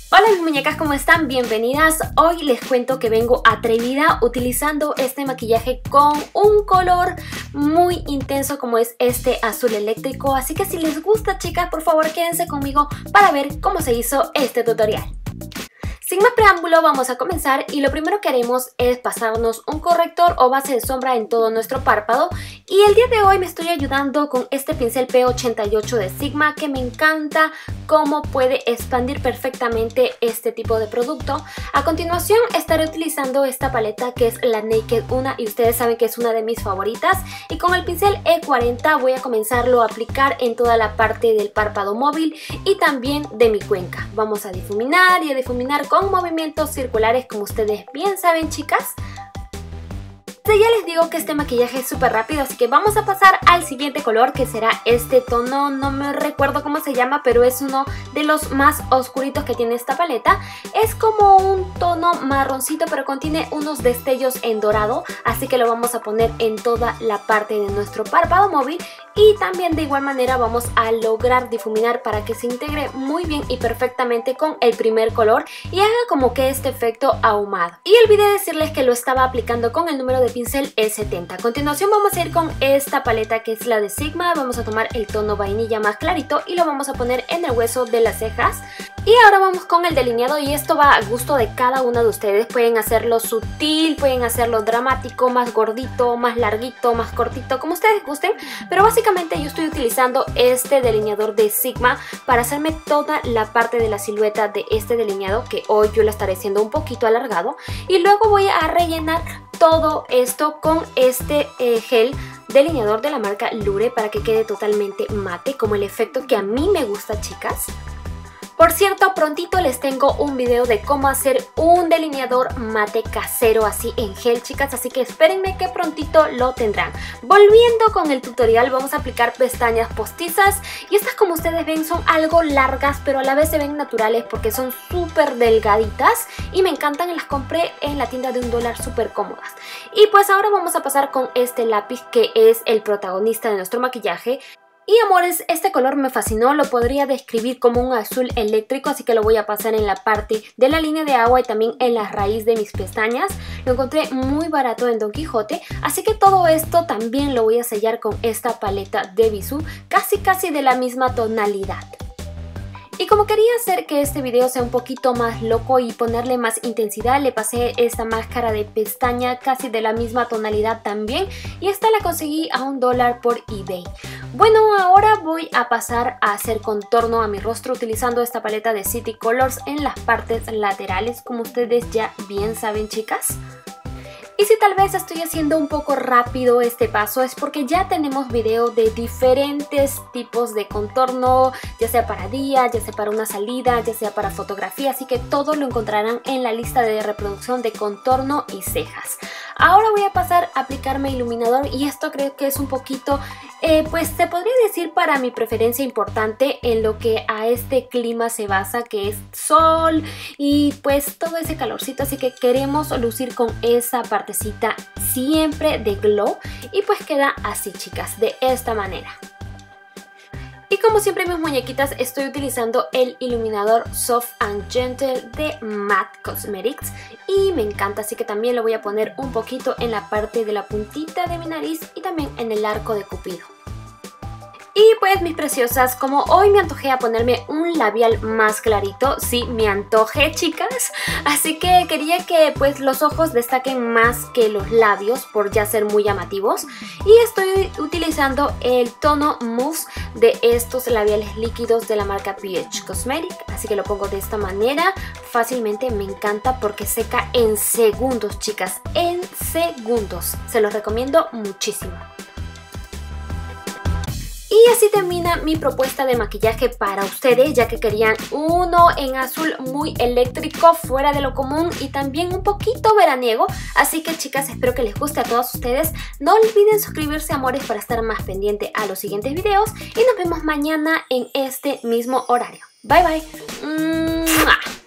Hola mis muñecas, ¿cómo están? Bienvenidas. Hoy les cuento que vengo atrevida utilizando este maquillaje con un color muy intenso como es este azul eléctrico. Así que si les gusta, chicas, por favor quédense conmigo para ver cómo se hizo este tutorial. Sin más preámbulo, vamos a comenzar y lo primero que haremos es pasarnos un corrector o base de sombra en todo nuestro párpado. Y el día de hoy me estoy ayudando con este pincel P88 de Sigma, que me encanta cómo puede expandir perfectamente este tipo de producto. A continuación estaré utilizando esta paleta que es la Naked 1 y ustedes saben que es una de mis favoritas. Y con el pincel E40 voy a comenzarlo a aplicar en toda la parte del párpado móvil y también de mi cuenca. Vamos a difuminar y a difuminar con movimientos circulares, como ustedes bien saben, chicas. Ya les digo que este maquillaje es súper rápido, así que vamos a pasar al siguiente color, que será este tono. No me recuerdo cómo se llama, pero es uno de los más oscuritos que tiene esta paleta. Es como un tono marroncito, pero contiene unos destellos en dorado, así que lo vamos a poner en toda la parte de nuestro párpado móvil. Y también de igual manera vamos a lograr difuminar para que se integre muy bien y perfectamente con el primer color y haga como que este efecto ahumado. Y olvidé decirles que lo estaba aplicando con el número de pincel E70. A continuación vamos a ir con esta paleta que es la de Sigma. Vamos a tomar el tono vainilla más clarito y lo vamos a poner en el hueso de las cejas. Y ahora vamos con el delineado y esto va a gusto de cada uno de ustedes. Pueden hacerlo sutil, pueden hacerlo dramático, más gordito, más larguito, más cortito, como ustedes gusten. Pero básicamente yo estoy utilizando este delineador de Sigma para hacerme toda la parte de la silueta de este delineado, que hoy yo lo estaré haciendo un poquito alargado. Y luego voy a rellenar todo esto con este gel delineador de la marca Lure para que quede totalmente mate, como el efecto que a mí me gusta, chicas. Por cierto, prontito les tengo un video de cómo hacer un delineador mate casero así en gel, chicas, así que espérenme que prontito lo tendrán. Volviendo con el tutorial, vamos a aplicar pestañas postizas y estas, como ustedes ven, son algo largas, pero a la vez se ven naturales porque son súper delgaditas y me encantan. Las compré en la tienda de $1 súper cómodas. Y pues ahora vamos a pasar con este lápiz que es el protagonista de nuestro maquillaje. Y amores, este color me fascinó, lo podría describir como un azul eléctrico, así que lo voy a pasar en la parte de la línea de agua y también en la raíz de mis pestañas. Lo encontré muy barato en Don Quijote, así que todo esto también lo voy a sellar con esta paleta de Bisú, casi de la misma tonalidad. Y como quería hacer que este video sea un poquito más loco y ponerle más intensidad, le pasé esta máscara de pestaña casi de la misma tonalidad también. Y esta la conseguí a $1 por eBay. Bueno, ahora voy a pasar a hacer contorno a mi rostro utilizando esta paleta de City Colors en las partes laterales, como ustedes ya bien saben, chicas. Y si tal vez estoy haciendo un poco rápido este paso es porque ya tenemos video de diferentes tipos de contorno, ya sea para día, ya sea para una salida, ya sea para fotografía, así que todo lo encontrarán en la lista de reproducción de contorno y cejas. Ahora voy a pasar a aplicarme iluminador y esto creo que es un poquito, pues se podría decir para mi preferencia importante en lo que a este clima se basa, que es sol y pues todo ese calorcito, así que queremos lucir con esa partecita siempre de glow y pues queda así, chicas, de esta manera. Y como siempre, mis muñequitas, estoy utilizando el iluminador Soft and Gentle de MAC Cosmetics y me encanta, así que también lo voy a poner un poquito en la parte de la puntita de mi nariz y también en el arco de Cupido. Y pues mis preciosas, como hoy me antojé a ponerme un labial más clarito, sí, me antojé, chicas, así que quería que pues los ojos destaquen más que los labios por ya ser muy llamativos. Y estoy utilizando el tono Mousse de estos labiales líquidos de la marca PH Cosmetics, así que lo pongo de esta manera, fácilmente, me encanta porque seca en segundos, chicas, en segundos, se los recomiendo muchísimo. Y así termina mi propuesta de maquillaje para ustedes, ya que querían uno en azul muy eléctrico, fuera de lo común y también un poquito veraniego. Así que, chicas, espero que les guste a todos ustedes. No olviden suscribirse, amores, para estar más pendiente a los siguientes videos. Y nos vemos mañana en este mismo horario. Bye, bye. ¡Mua!